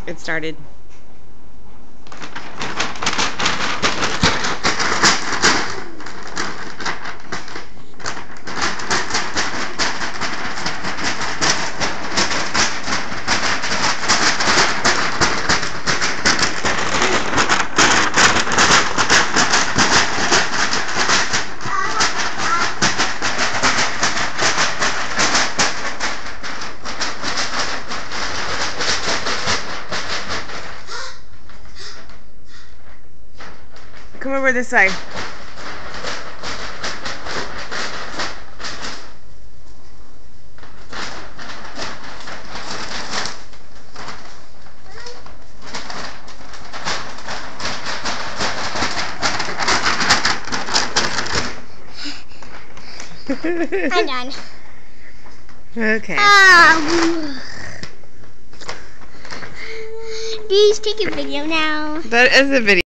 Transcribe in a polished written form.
It started. Come over this side. I'm done. Okay. Do you take a video now? That is a video.